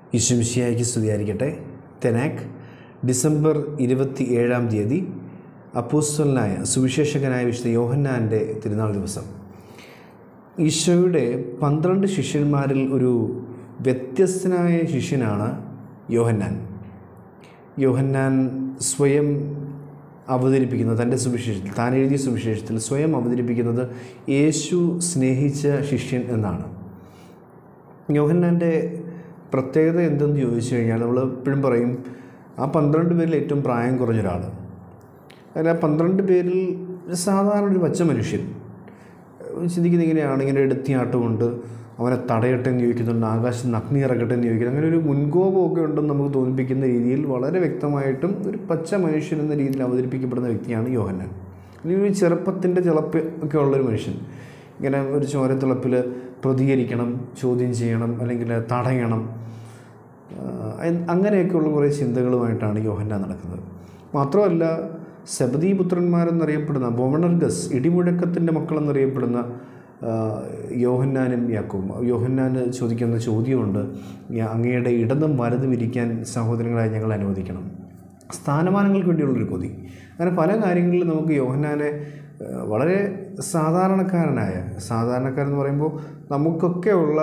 ഈശോ മിശിഹായ്ക്ക് സ്തുതിയായിരിക്കട്ടെ. തെനാക്ക് ഡിസംബർ 27 അപ്പോസ്തലനായ സുവിശേഷകനായ വിശുദ്ധ യോഹന്നാൻ്റെ തിരുനാൾ ദിവസം. ഈശോയുടെ 12 ശിഷ്യന്മാരിൽ ഒരു വ്യത്യസ്തനായ ശിഷ്യനാണ് യോഹന്നാൻ. യോഹന്നാൻ സ്വയം അവതരിപ്പിക്കുന്നത് തൻ്റെ സുവിശേഷത്തിൽ, താൻ എഴുതിയ സുവിശേഷത്തിൽ സ്വയം അവതരിപ്പിക്കുന്നത് യേശു സ്നേഹിച്ച ശിഷ്യൻ എന്നാണ്. യോഹന്നാൻ്റെ പ്രത്യേകത എന്തെന്ന് ചോദിച്ചു കഴിഞ്ഞാൽ, നമ്മൾ എപ്പോഴും പറയും ആ 12 പേരിൽ ഏറ്റവും പ്രായം കുറഞ്ഞൊരാൾ. അതിൽ ആ 12 പേരിൽ സാധാരണ ഒരു പച്ച മനുഷ്യൻ. ചിന്തിക്കുന്നത് ഇങ്ങനെയാണ്, ഇങ്ങനെ എടുത്തിയാട്ടമുണ്ട്, അവനെ തടയട്ടെ എന്ന് ചോദിക്കുന്നുണ്ട്, ആകാശത്ത് അഗ്നി ഇറക്കട്ടെ എന്ന് ചോദിക്കുന്നത്, അങ്ങനെ ഒരു മുൻകോപമൊക്കെ ഉണ്ടെന്ന് നമുക്ക് തോന്നിപ്പിക്കുന്ന രീതിയിൽ വളരെ വ്യക്തമായിട്ടും ഒരു പച്ച മനുഷ്യൻ എന്ന രീതിയിൽ അവതരിപ്പിക്കപ്പെടുന്ന വ്യക്തിയാണ് യോഹന്നാൻ. ഒരു ചെറുപ്പത്തിൻ്റെ ചിലപ്പ് ഒക്കെ ഉള്ളൊരു മനുഷ്യൻ. ഇങ്ങനെ ഒരു ചോരത്തിളപ്പിൽ പ്രതികരിക്കണം, ചോദ്യം ചെയ്യണം, അല്ലെങ്കിൽ തടയണം, അങ്ങനെയൊക്കെയുള്ള കുറേ ചിന്തകളുമായിട്ടാണ് യോഹന്നാൻ നടക്കുന്നത്. മാത്രമല്ല, സെബദീ പുത്രന്മാരെന്നറിയപ്പെടുന്ന ബോവണർഗസ്, ഇടിമുഴക്കത്തിൻ്റെ മക്കളെന്നറിയപ്പെടുന്ന യോഹന്നാനും യാക്കോബും. യോഹന്നാന് ചോദിക്കുന്ന ചോദ്യമുണ്ട്, അങ്ങയുടെ ഇടതും വലതും ഇരിക്കാൻ സഹോദരങ്ങളായി ഞങ്ങൾ അനുവദിക്കണം. സ്ഥാനമാനങ്ങൾക്ക് വേണ്ടിയുള്ളൊരു കൊതി. അങ്ങനെ പല കാര്യങ്ങളിലും നമുക്ക് യോഹന്നാനെ വളരെ സാധാരണക്കാരെന്ന് പറയുമ്പോൾ നമുക്കൊക്കെ ഉള്ള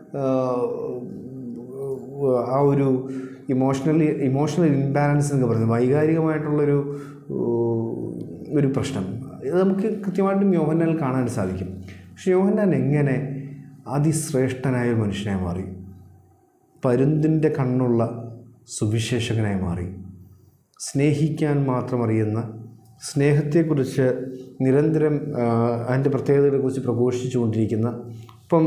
ആ ഒരു ഇമോഷണൽ ഇംബാലൻസ് എന്നൊക്കെ പറയുന്നത്, വൈകാരികമായിട്ടുള്ളൊരു പ്രശ്നം, ഇത് നമുക്ക് കൃത്യമായിട്ടും യോഹന്നാനിൽ കാണാൻ സാധിക്കും. പക്ഷെ യോഹന്നാൻ എങ്ങനെ അതിശ്രേഷ്ഠനായ ഒരു മനുഷ്യനായി മാറി? പരുന്തിൻ്റെ കണ്ണുള്ള സുവിശേഷകനായി മാറി. സ്നേഹിക്കാൻ മാത്രം അറിയുന്ന, സ്നേഹത്തെക്കുറിച്ച് നിരന്തരം അതിൻ്റെ പ്രത്യേകതകളെക്കുറിച്ച് പ്രഘോഷിച്ചുകൊണ്ടിരിക്കുന്ന, ഇപ്പം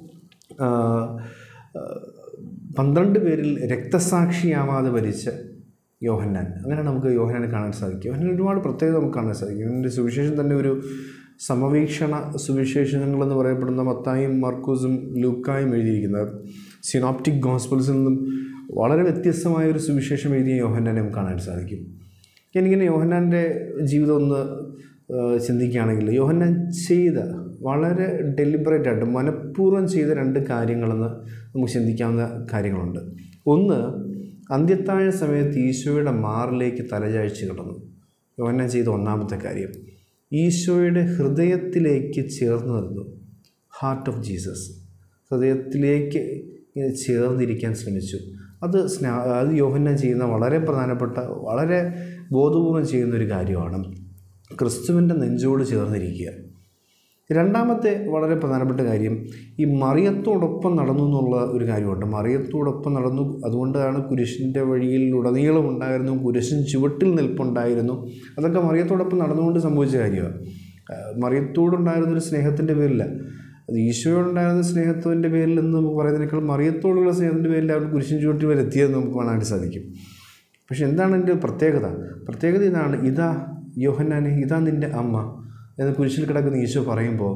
12 പേരിൽ രക്തസാക്ഷിയാവാതെ ഭരിച്ച യോഹന്നാൻ. അങ്ങനെ നമുക്ക് യോഹന്നാനെ കാണാൻ സാധിക്കും. യോഹന്നാൻ ഒരുപാട് പ്രത്യേകത നമുക്ക് കാണാൻ സാധിക്കും. യോഹന്നാൻ്റെ സുവിശേഷം തന്നെ ഒരു സമവീക്ഷണ സുവിശേഷങ്ങളെന്ന് പറയപ്പെടുന്ന മത്തായും മാർക്കോസും ലൂക്കായും എഴുതിയിരിക്കുന്നത്, സിനോപ്റ്റിക് ഗോസ്പൽസിൽ നിന്നും വളരെ വ്യത്യസ്തമായൊരു സുവിശേഷം എഴുതിയ യോഹന്നാനെ നമുക്ക് കാണാൻ സാധിക്കും. ഞാനിങ്ങനെ യോഹന്നാൻ്റെ ജീവിതം ഒന്ന് ചിന്തിക്കുകയാണെങ്കിൽ, യോഹന്നാൻ ചെയ്ത വളരെ ഡെലിബറേറ്റായിട്ട് മനഃപൂർവ്വം ചെയ്ത 2 കാര്യങ്ങളെന്ന് നമുക്ക് ചിന്തിക്കാവുന്ന കാര്യങ്ങളുണ്ട്. ഒന്ന്, അന്ത്യത്താഴ സമയത്ത് ഈശോയുടെ മാറിലേക്ക് തലചായ്ച്ച് കിടന്നു. യോഹന്നാൻ ചെയ്ത ഒന്നാമത്തെ കാര്യം, ഈശോയുടെ ഹൃദയത്തിലേക്ക് ചേർന്ന് നിന്നു. ഹാർട്ട് ഓഫ് ജീസസ്, ഹൃദയത്തിലേക്ക് ചേർന്നിരിക്കാൻ ശ്രമിച്ചു. അത് യോഹന്നാൻ ചെയ്യുന്ന വളരെ പ്രധാനപ്പെട്ട, വളരെ ബോധപൂർവം ചെയ്യുന്നൊരു കാര്യമാണ്, ക്രിസ്തുവിൻ്റെ നെഞ്ചോട് ചേർന്നിരിക്കുക. രണ്ടാമത്തെ വളരെ പ്രധാനപ്പെട്ട കാര്യം, ഈ മറിയത്തോടൊപ്പം നടന്നു എന്നുള്ള ഒരു കാര്യമുണ്ട്. മറിയത്തോടൊപ്പം നടന്നു, അതുകൊണ്ടാണ് കുരിശിൻ്റെ വഴിയിൽ ഉടനീളം ഉണ്ടായിരുന്നു, കുരിശിൻ ചുവട്ടിൽ നിൽപ്പുണ്ടായിരുന്നു. അതൊക്കെ മറിയത്തോടൊപ്പം നടന്നുകൊണ്ട് സംഭവിച്ച കാര്യമാണ്. മറിയത്തോടുണ്ടായിരുന്നൊരു സ്നേഹത്തിൻ്റെ പേരില്ല, അത് ഈശോയോടുണ്ടായിരുന്ന സ്നേഹത്തിൻ്റെ പേരിൽ എന്ന് നമുക്ക് പറയുന്നതിനേക്കാൾ മറിയത്തോടുള്ള സ്നേഹത്തിൻ്റെ പേരിൽ അവർ കുരിശിൻ ചുവട്ടിൽ വരെ എത്തിയതെന്ന് നമുക്ക് കാണാനായിട്ട് സാധിക്കും. പക്ഷെ എന്താണ് എൻ്റെ പ്രത്യേകത ഇതാണ്, ഇതാ യോഹന്നാനെ, ഇതാ നിൻ്റെ അമ്മ എന്ന് കുരിശിൽ കിടക്കുന്ന ഈശോ പറയുമ്പോൾ,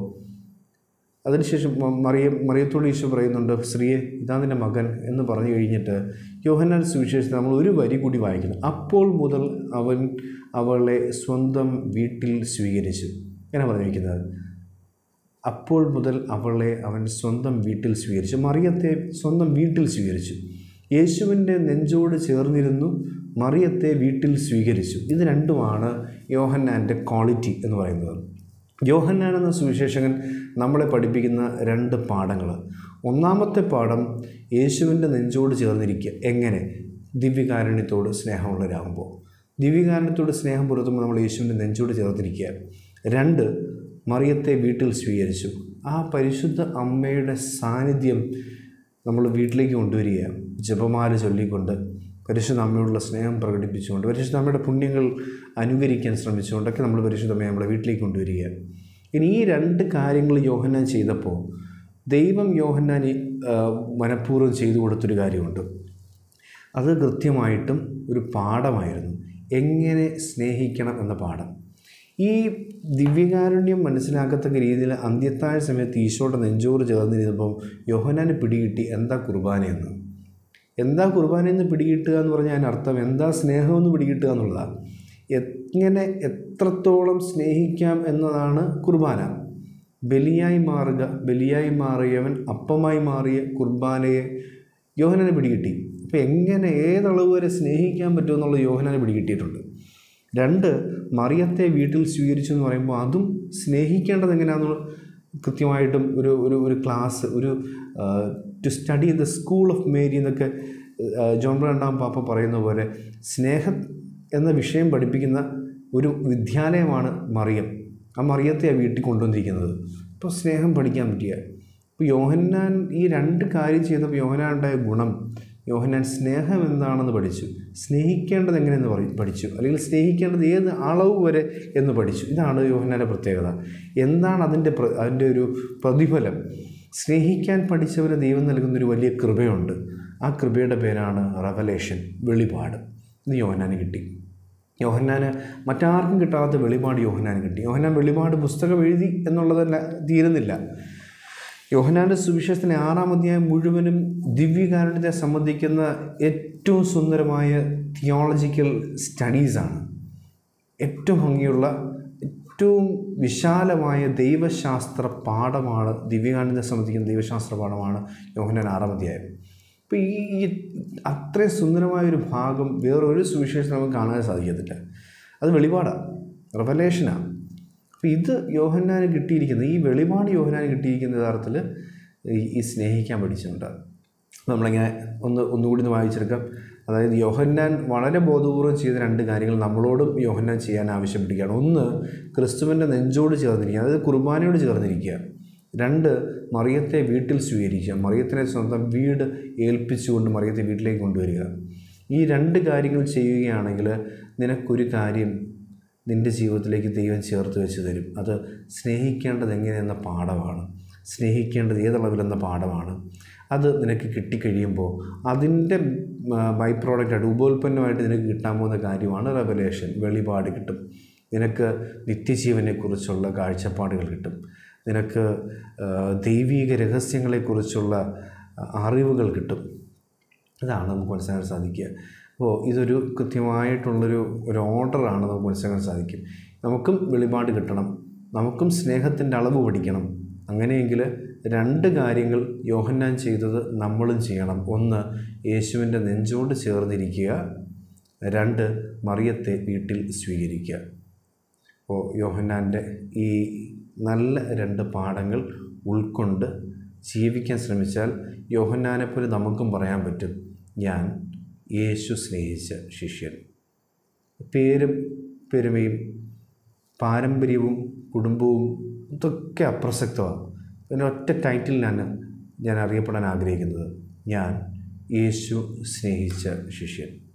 അതിനുശേഷം മറിയത്തോട് ഈശോ പറയുന്നുണ്ട്, സ്ത്രീയെ ഇതാ നിൻ്റെ മകൻ എന്ന് പറഞ്ഞു കഴിഞ്ഞിട്ട് യോഹന്നാൻ സുവിശേഷത്തിൽ നമ്മൾ ഒരു വരി കൂടി വായിക്കുന്നു, അപ്പോൾ മുതൽ അവൻ അവളെ സ്വന്തം വീട്ടിൽ സ്വീകരിച്ചു. എങ്ങനെ പറഞ്ഞിരിക്കുന്നത്? അപ്പോൾ മുതൽ അവളെ അവൻ സ്വന്തം വീട്ടിൽ സ്വീകരിച്ചു, മറിയത്തെ സ്വന്തം വീട്ടിൽ സ്വീകരിച്ചു. യേശുവിൻ്റെ നെഞ്ചോട് ചേർന്നിരുന്നു, മറിയത്തെ വീട്ടിൽ സ്വീകരിച്ചു. ഇത് രണ്ടുമാണ് യോഹന്നാൻ്റെ ക്വാളിറ്റി എന്ന് പറയുന്നത്. യോഹന്നാൻ എന്ന സുവിശേഷകൻ നമ്മളെ പഠിപ്പിക്കുന്ന 2 പാഠങ്ങൾ. ഒന്നാമത്തെ പാഠം, യേശുവിൻ്റെ നെഞ്ചോട് ചേർന്നിരിക്കുക. എങ്ങനെ? ദിവ്യകാരുണ്യത്തോട് സ്നേഹമുള്ളവരാകുമ്പോൾ. ദിവ്യകാരുണ്യത്തോട് സ്നേഹം പുലർത്തുമ്പോൾ നമ്മൾ യേശുവിൻ്റെ നെഞ്ചോട് ചേർന്നിരിക്കുക. 2, മറിയത്തെ വീട്ടിൽ സ്വീകരിച്ചു. ആ പരിശുദ്ധ അമ്മയുടെ സാന്നിധ്യം നമ്മൾ വീട്ടിലേക്ക് കൊണ്ടുവരിക, ജപമാല ചൊല്ലിക്കൊണ്ട്, പരിശുദ്ധ അമ്മയോടുള്ള സ്നേഹം പ്രകടിപ്പിച്ചുകൊണ്ട്, പരിശുദ്ധ അമ്മയുടെ പുണ്യങ്ങൾ അനുകരിക്കാൻ ശ്രമിച്ചുകൊണ്ടൊക്കെ നമ്മൾ പരിശുദ്ധ അമ്മയെ നമ്മളെ വീട്ടിലേക്ക് കൊണ്ടുവരിക. ഇനി ഈ 2 കാര്യങ്ങൾ യോഹന്നാൻ ചെയ്തപ്പോൾ ദൈവം യോഹന്നാൻ മനഃപൂർവ്വം ചെയ്തു കൊടുത്തൊരു കാര്യമുണ്ട്. അത് കൃത്യമായിട്ടും ഒരു പാഠമായിരുന്നു, എങ്ങനെ സ്നേഹിക്കണം എന്ന പാഠം. ഈ ദിവ്യകാരുണ്യം മനസ്സിലാക്കത്തക്ക രീതിയിൽ അന്ത്യത്താഴ സമയത്ത് ഈശോയുടെ നെഞ്ചോട് ചേർന്നിരുന്നപ്പോൾ യോഹന്നാന് പിടികിട്ടി എന്താ കുർബാനയെന്ന്. എന്താ കുർബാനയെന്ന് പിടികിട്ടുക എന്ന് പറഞ്ഞാൽ അതിനർത്ഥം എന്താ സ്നേഹമെന്ന് പിടികിട്ടുക എന്നുള്ളതാണ്. എത്രത്തോളം സ്നേഹിക്കാം എന്നതാണ് കുർബാന. ബലിയായി മാറിയവൻ അപ്പമായി മാറിയ കുർബാനയെ യോഹന്നാനെ പിടികിട്ടി. അപ്പോൾ എങ്ങനെ ഏതളവ് വരെ സ്നേഹിക്കാൻ പറ്റുമെന്നുള്ളത് യോഹന്നാനെ പിടികിട്ടിയിട്ടുണ്ട്. 2, മറിയത്തെ വീട്ടിൽ സ്വീകരിച്ചു എന്ന് പറയുമ്പോൾ അതും സ്നേഹിക്കേണ്ടത് എങ്ങനെയാണെന്നുള്ള കൃത്യമായിട്ടും ഒരു class, to study in the school of Mary എന്നൊക്കെ ജോൺ പോൾ രണ്ടാം പാപ്പ പറയുന്ന പോലെ സ്നേഹം എന്ന വിഷയം പഠിപ്പിക്കുന്ന ഒരു വിദ്യാലയമാണ് മറിയം. ആ മറിയത്തെ ആ വീട്ടിൽ കൊണ്ടുവന്നിരിക്കുന്നത്. അപ്പോൾ സ്നേഹം പഠിക്കാൻ പറ്റിയ, ഇപ്പോൾ യോഹന്നാൻ ഈ 2 കാര്യം ചെയ്തപ്പോൾ യോഹന്നാൻ ഉണ്ടായ ഗുണം, യോഹന്നാൻ സ്നേഹം എന്താണെന്ന് പഠിച്ചു, സ്നേഹിക്കേണ്ടത് എങ്ങനെയെന്ന് പഠിച്ചു, അല്ലെങ്കിൽ സ്നേഹിക്കേണ്ടത് ഏത് അളവ് വരെ എന്ന് പഠിച്ചു. ഇതാണ് യോഹന്നാൻ്റെ പ്രത്യേകത. എന്താണ് അതിൻ്റെ ഒരു പ്രതിഫലം? സ്നേഹിക്കാൻ പഠിച്ചവന് ദൈവം നൽകുന്നൊരു വലിയ കൃപയുണ്ട്. ആ കൃപയുടെ പേരാണ് റെവലേഷൻ, വെളിപാട്. ഇത് യോഹന്നാന് കിട്ടി. യോഹന്നാന് മറ്റാർക്കും കിട്ടാത്ത വെളിപാട് യോഹന്നാന് കിട്ടി. യോഹന്നാൻ വെളിപാട് പുസ്തകം എഴുതി എന്നുള്ളതല്ല, തീരുന്നില്ല. യോഹന്നാൻ്റെ സുവിശേഷത്തിൻ്റെ 6-ാം അധ്യായം മുഴുവനും ദിവ്യകാരുണ്യത്തെ സംബന്ധിക്കുന്ന ഏറ്റവും സുന്ദരമായ തിയോളജിക്കൽ സ്റ്റഡീസാണ്. ഏറ്റവും ഭംഗിയുള്ള, ഏറ്റവും വിശാലമായ ദൈവശാസ്ത്ര പാഠമാണ്, ദിവ്യകാരുണ്യത്തെ സംബന്ധിക്കുന്ന ദൈവശാസ്ത്ര പാഠമാണ് യോഹന്നാൻ 6-ാം അധ്യായം. അപ്പോൾ ഈ അത്രയും സുന്ദരമായൊരു ഭാഗം വേറൊരു സുവിശേഷം നമുക്ക് കാണാൻ സാധിക്കത്തില്ല. അത് വെളിപാടാണ്, റെവലേഷനാണ്. അപ്പോൾ ഇത് യോഹന്നാന് കിട്ടിയിരിക്കുന്നത്, ഈ വെളിപാട് യോഹന്നാന് കിട്ടിയിരിക്കുന്ന യഥാർത്ഥത്തിൽ ഈ സ്നേഹിക്കാൻ പഠിച്ചിട്ടുണ്ട്. നമ്മളിങ്ങനെ ഒന്നുകൂടി വായിച്ചെടുക്കാം. അതായത് യോഹന്നാൻ വളരെ ബോധപൂർവം ചെയ്ത 2 കാര്യങ്ങൾ നമ്മളോടും യോഹന്നാൻ ചെയ്യാൻ ആവശ്യപ്പെട്ടിരിക്കുകയാണ്. 1, ക്രിസ്തുവിൻ്റെ നെഞ്ചോട് ചേർന്നിരിക്കുക, അതായത് കുർബാനയോട് ചേർന്നിരിക്കുക. 2, മറിയത്തെ വീട്ടിൽ സ്വീകരിക്കുക, മറിയത്തിനെ സ്വന്തം വീട് ഏൽപ്പിച്ചുകൊണ്ട് മറിയത്തെ വീട്ടിലേക്ക് കൊണ്ടുവരിക. ഈ 2 കാര്യങ്ങൾ ചെയ്യുകയാണെങ്കിൽ നിനക്കൊരു കാര്യം നിൻ്റെ ജീവിതത്തിലേക്ക് ദൈവം ചേർത്ത് വെച്ച് തരും. അത് സ്നേഹിക്കേണ്ടത് എങ്ങനെയെന്ന പാഠമാണ്, സ്നേഹിക്കേണ്ടത് ഏതളവിലെന്ന പാഠമാണ്. അത് നിനക്ക് കിട്ടിക്കഴിയുമ്പോൾ അതിൻ്റെ ബൈ പ്രോഡക്റ്റായിട്ട്, ഉപോൽപ്പന്നമായിട്ട് നിനക്ക് കിട്ടാൻ പോകുന്ന കാര്യമാണ് റെവലേഷൻ, വെളിപാട് കിട്ടും. നിനക്ക് നിത്യജീവനെക്കുറിച്ചുള്ള കാഴ്ചപ്പാടുകൾ കിട്ടും. നിനക്ക് ദൈവീക രഹസ്യങ്ങളെക്കുറിച്ചുള്ള അറിവുകൾ കിട്ടും. ഇതാണ് നമുക്ക് മനസ്സിലാക്കാൻ സാധിക്കുക. അപ്പോൾ ഇതൊരു കൃത്യമായിട്ടുള്ളൊരു ഓർഡറാണ് നമുക്ക് മനസ്സിലാക്കാൻ സാധിക്കും. നമുക്കും വെളിപാട് കിട്ടണം, നമുക്കും സ്നേഹത്തിൻ്റെ അളവ് പഠിക്കണം. അങ്ങനെയെങ്കിൽ 2 കാര്യങ്ങൾ യോഹന്നാൻ ചെയ്തത് നമ്മളും ചെയ്യണം. 1, യേശുവിൻ്റെ നെഞ്ചോട് ചേർന്നിരിക്കുക. 2, മറിയത്തെ വീട്ടിൽ സ്വീകരിക്കുക. അപ്പോൾ യോഹന്നാൻ്റെ ഈ നല്ല 2 പാഠങ്ങൾ ഉൾക്കൊണ്ട് ജീവിക്കാൻ ശ്രമിച്ചാൽ യോഹന്നാനെപ്പോലെ നമുക്കും പറയാൻ പറ്റും, ഞാൻ യേശു സ്നേഹിച്ച ശിഷ്യൻ. പേരും പെരുമയും പാരമ്പര്യവും കുടുംബവും ഇതൊക്കെ അപ്രസക്തമാണ്. ഒറ്റ ടൈറ്റിലാണ് ഞാൻ അറിയപ്പെടാൻ ആഗ്രഹിക്കുന്നത്, ഞാൻ യേശു സ്നേഹിച്ച ശിഷ്യൻ.